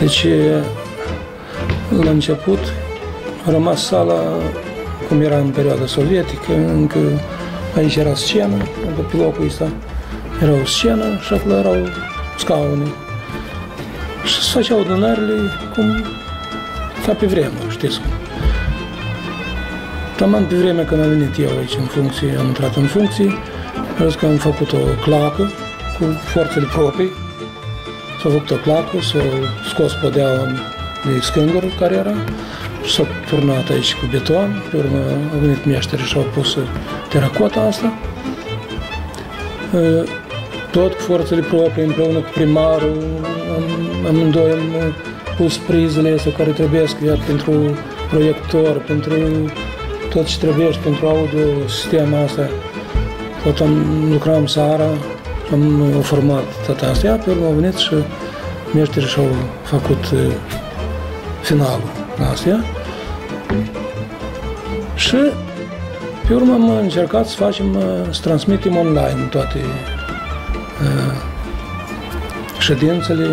Deci, la început, a rămas sala cum era în perioada sovietică, încă aici era scenă, pe locul ăsta era o scenă și acolo erau scaune. Și se făceau adunările cum ca pe vremuri, știți cum. Taman pe vremea când am venit eu aici în funcție, am intrat în funcție, am zis că am făcut o clacă cu forțele proprii. S-a făcut o clacă, s-a scos podeaua de scândură care era și s-a turnat aici cu beton. Pe urmă au venit meșterii și au pus teracota asta. Tot cu forțele proprii, împreună cu primarul, amândoi am pus prizele astea care trebuie pentru proiector, pentru tot ce trebuie pentru audio-sistema asta. Tot lucram seara, am format toată asta. Pe urmă au venit și meșterii și-au făcut finalul astea. Și pe urmă am încercat să facem, să transmitem online toate ședințele.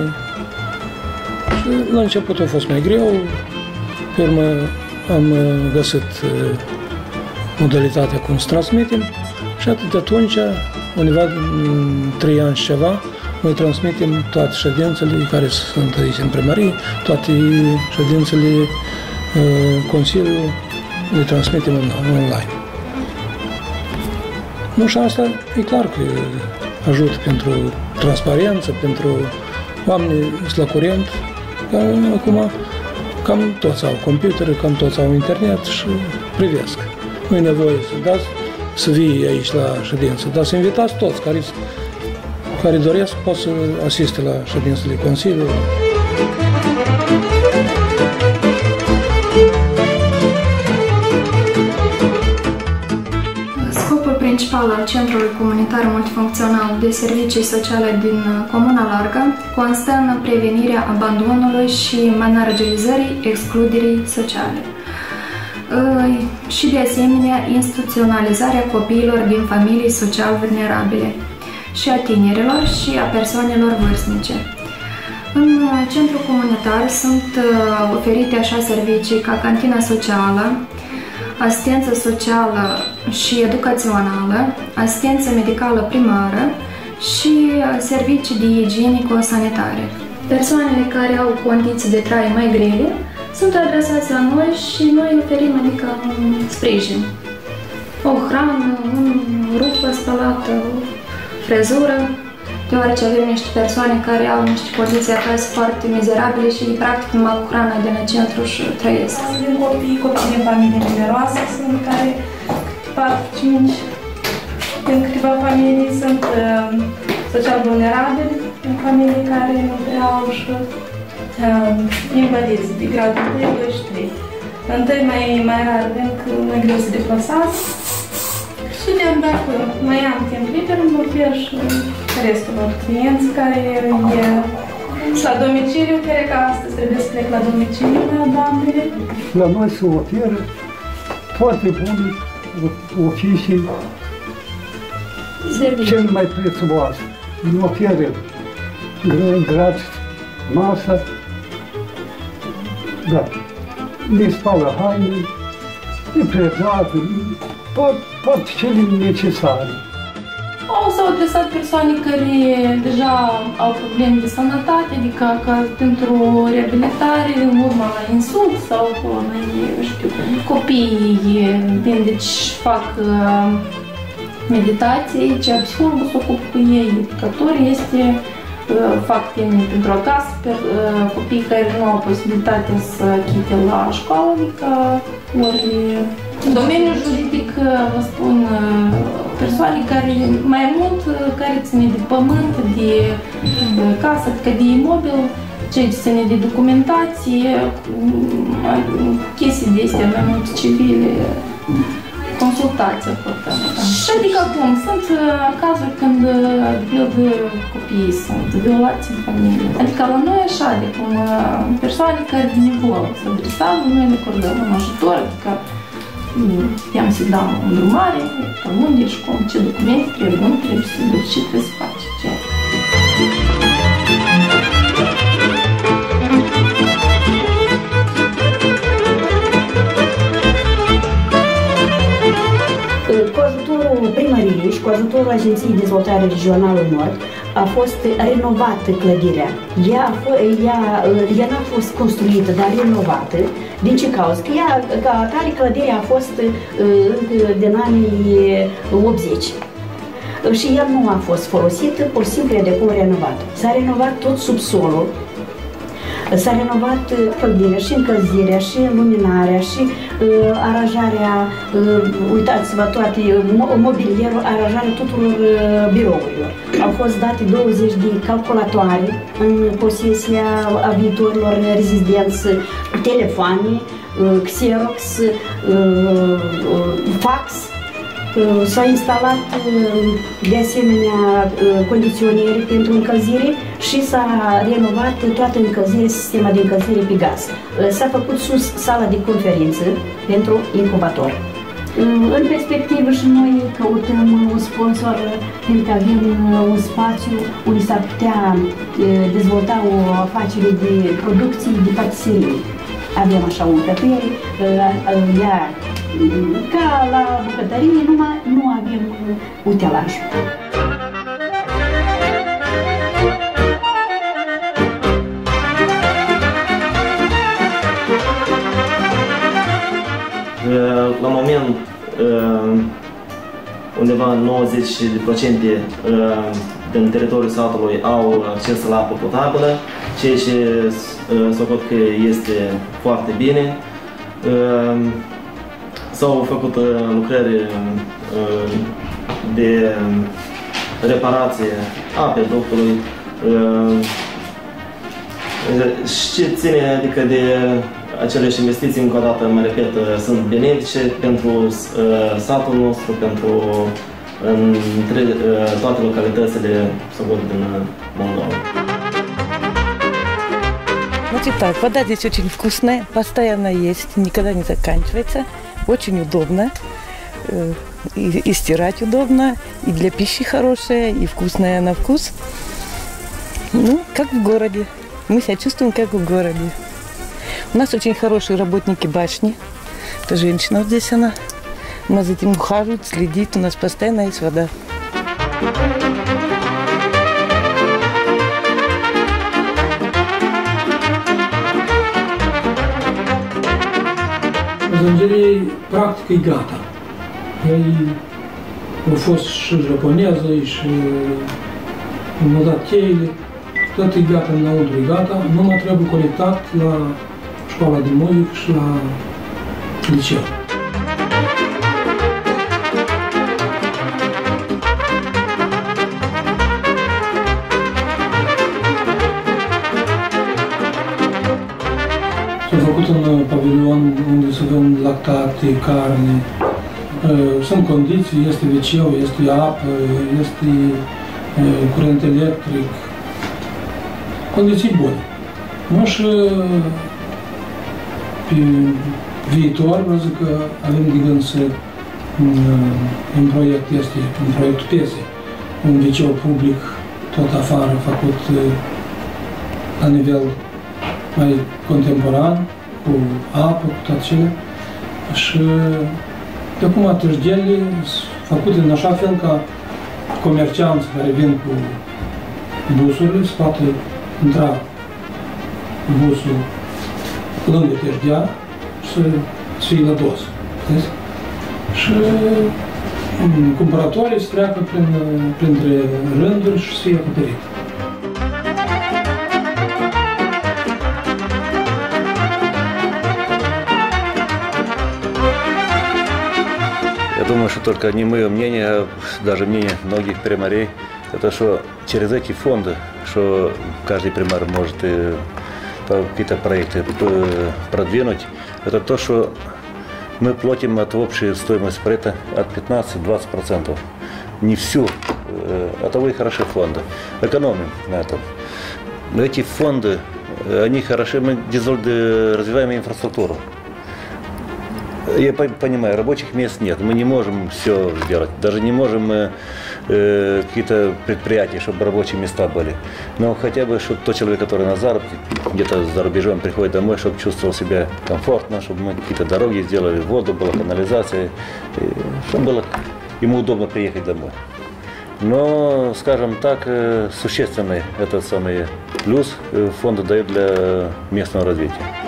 Și la început a fost mai greu, pe urmă am găsit modalitatea cum să transmitem și atât de atunci, undeva în 3 ani și ceva, noi transmitem toate ședințele care sunt aici în primărie, toate ședințele Consiliului, le transmitem online. Nu, și asta e clar că ajută pentru transparență, pentru oamenii la curent, că acum cam toți au computere, cam toți au internet și privesc. Nu e nevoie să vii aici la ședință, dar să invitați toți care doresc, pot să asiste la ședințele Consiliului. Scopul principal al Centrului Comunitar Multifuncțional de Servicii Sociale din Comuna Larga constă în prevenirea abandonului și managerializării excluderii sociale. Și de asemenea instituționalizarea copiilor din familii social vulnerabile și a tinerilor și a persoanelor vârstnice. În centrul comunitar sunt oferite așa servicii ca cantina socială, asistență socială și educațională, asistență medicală primară și servicii de igienico-sanitare. Persoanele care au condiții de trai mai grele sunt adresați la noi și noi oferim adică un sprijin. O hrană, un rupă spălată, o frezură, deoarece avem niște persoane care au niște condiții acasă foarte mizerabile și practic numai cu hrana din centru și trăiesc. Sunt copii din familii numeroase, sunt care 4-5, din câteva familii sunt social vulnerabili, în familii care nu prea au și invalizi de gradul 1, 2 și 3. Întâi mai rar, pentru că mai greu să deplasați. Și dacă mai am timp liber, îmi ofer și restul lor clienți care e la domiciliu, care ca astăzi trebuie să plec la domiciliu, la doamnele. La noi se oferă foarte bune oficii, cel mai prețioase. Ne oferă gratis masă, da, ne spală haine, ne prezează, toate cele necesare. S-au adresat persoane care deja au probleme de sănătate, adică pentru reabilitare în urma la insult sau copiii deci fac meditație, aici psihologul se ocupă cu ei, educatorii fac teme pentru acasă, copii care nu au posibilitatea să chite la școală, adică ori în domeniul juridic, vă spun, persoane care, mai mult, care ține de pământ, de casă, adică de imobil, ce ține de documentație, chestii de astea mai mult civile, consultație făcută. Și adică acum, sunt cazuri când, de copiii sunt violați în familie. Adică la noi așa, de cum persoane care de nevoie să adresează, noi le acordăm un ajutor, adică i-am să dau o îndrumare, pe unde și cum, ce documente trebuie, nu trebuie să duci, ce trebuie să faci, ce. bugetul Agenției de Dezvoltare Regională Nord a fost renovată clădirea. Ea n-a fost construită, dar renovată. Din ce cauză? Că ea, ca atare, clădirea a fost încă din anii 80. Și ea nu a fost folosită, pur și simplu e de cum renovat. S-a renovat tot subsolul. S-a renovat clădirea și încălzirea, și luminarea, și aranjarea, uitați-vă, toate, mobilierul, aranjarea tuturor birourilor. Au fost date 20 de calculatoare în posesia a viitorilor rezidenți, telefoane, Xerox, fax. S-a instalat de asemenea condiționeri pentru încălzire și s-a renovat toată încălzirea, sistema de încălzire pe gaz. S-a făcut sus sala de conferință pentru incubator. În perspectivă și noi căutăm un sponsor pentru că avem un spațiu unde s-ar putea dezvolta o afacere de producție de patiserie. Avem așa o încăpere, ca la bucătărie, numai nu avem utilaj. La moment, undeva 90% din teritoriul satului au acces la apă potabilă, ceea ce socot că este foarte bine. S-au făcut lucrări de reparație a apeductului și ce ține adică de aceleși investiții, încă o dată, mă repet, sunt benefice pentru satul nostru, pentru toate localitățile din Moldova. Значит так, вода здесь очень вкусная, постоянно есть, никогда не заканчивается, очень удобно, и стирать удобно, и для пищи хорошая, и вкусная на вкус. Ну, как в городе. Мы себя чувствуем, как в городе. У нас очень хорошие работники башни. Это женщина вот здесь она. Она за этим ухаживает, следит, у нас постоянно есть вода. Zangerii, practic, e gata. Ei au fost și japoneză, și mi-au dat cheile, tot e gata înăuntru, e gata, numai trebuie conectat la școala de muzică și la liceu. S-a făcut un pavilion unde se vând lactate, carne, sunt condiții, este WC, este apă, este curent electric, condiții bune. Nu și pe viitor, vreau zic că avem de gând să, în proiectul PESE, un liceu public tot afară, făcut la nivel mai contemporan, cu apă, cu toate cele. Și de acum târghelile sunt făcute în așa fel ca comercianți care vin cu busurile să poată intra busul lângă târghea și să fie la dos. Și cumpărătorii să treacă printre rânduri și să fie acoperite. Я думаю, что только не мое мнение, а даже мнение многих примарей, это что через эти фонды, что каждый примар может какие-то проекты продвинуть, это то, что мы платим от общей стоимости проекта от 15-20%. Не всю, а того и хороши фонды. Экономим на этом. Но эти фонды, они хороши, мы развиваем инфраструктуру. Я понимаю, рабочих мест нет, мы не можем все сделать, даже не можем какие-то предприятия, чтобы рабочие места были. Но хотя бы, чтобы тот человек, который на заработке, где-то за рубежом приходит домой, чтобы чувствовал себя комфортно, чтобы мы какие-то дороги сделали, воду была, канализация, чтобы было ему удобно приехать домой. Но, скажем так, существенный этот самый плюс фонды дают для местного развития.